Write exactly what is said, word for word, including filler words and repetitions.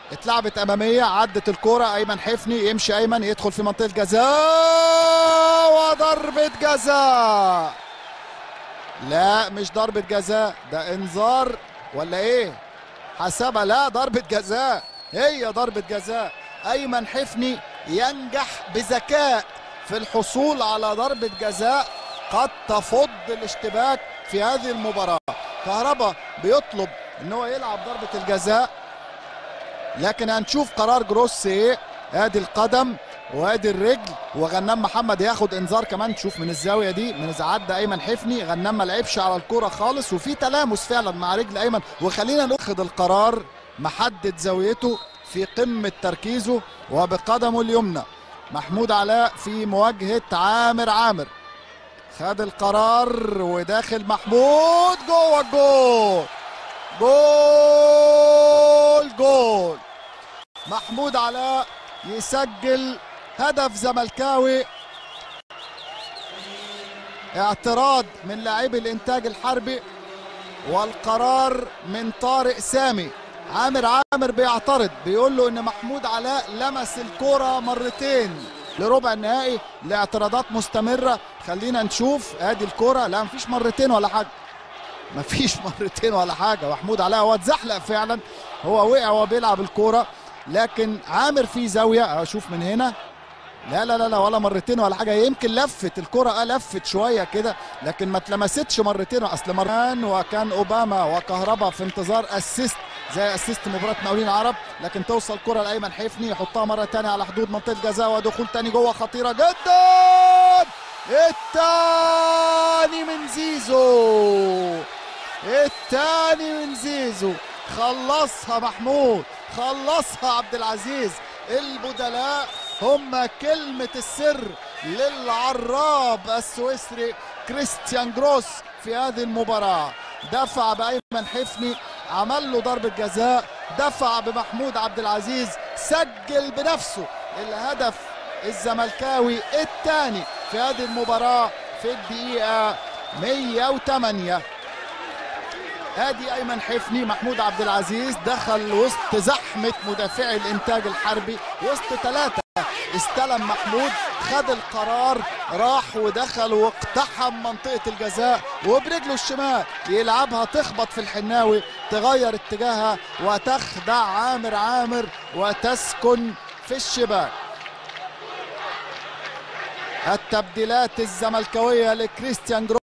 اتلعبت اماميه، عدت الكوره، ايمن حفني يمشي، ايمن يدخل في منطقه جزاء وضربه جزاء. لا مش ضربه جزاء، ده انذار ولا ايه؟ حسبها، لا ضربه جزاء، هي ضربه جزاء. ايمن حفني ينجح بذكاء في الحصول على ضربه جزاء قد تفض الاشتباك في هذه المباراه. كهربا بيطلب ان هو يلعب ضربه الجزاء، لكن هنشوف قرار جروس ايه. ادي القدم وادي الرجل، وغنام محمد ياخد انذار كمان. نشوف من الزاويه دي، من اذا عدى ايمن حفني، غنام ما لعبش على الكوره خالص، وفي تلامس فعلا مع رجل ايمن. وخلينا ناخد القرار محدد زاويته في قمه تركيزه وبقدمه اليمنى. محمود علاء في مواجهه عامر عامر، خد القرار وداخل محمود جوه الجول. جول جول محمود علاء يسجل هدف زملكاوي. اعتراض من لاعبي الانتاج الحربي والقرار من طارق سامي. عامر عامر بيعترض، بيقول له ان محمود علاء لمس الكرة مرتين لربع النهائي. الاعتراضات مستمرة، خلينا نشوف. ادي الكرة، لا مفيش مرتين ولا حاجة، مفيش مرتين ولا حاجة. محمود علاء هو اتزحلق فعلا، هو وقع وهو بيلعب الكرة، لكن عامر في زاوية اشوف من هنا. لا لا لا لا ولا مرتين ولا حاجه، يمكن لفت الكره، اه لفت شويه كده، لكن ما اتلمستش مرتين. اصل مرتين وكان اوباما وكهربا في انتظار اسيست زي اسيست مباراه مقاولين العرب، لكن توصل كره لايمن حفني يحطها مره ثانيه على حدود منطقه جزاء، ودخول ثاني جوه خطيره جدا. الثاني من زيزو، الثاني من زيزو، خلصها محمود، خلصها عبد العزيز. البدلاء هم كلمة السر للعراب السويسري كريستيان جروس في هذه المباراة. دفع بأيمن حفني، عمل له ضربة جزاء، دفع بمحمود عبد العزيز، سجل بنفسه الهدف الزملكاوي الثاني في هذه المباراة في الدقيقة مئة وثمانية. ادي ايمن حفني، محمود عبد العزيز دخل وسط زحمه مدافعي الانتاج الحربي، وسط ثلاثه، استلم محمود، خد القرار، راح ودخل واقتحم منطقه الجزاء، وبرجله الشمال يلعبها تخبط في الحناوي، تغير اتجاهها وتخدع عامر عامر وتسكن في الشباك. التبديلات الزملكاويه لكريستيان جروس.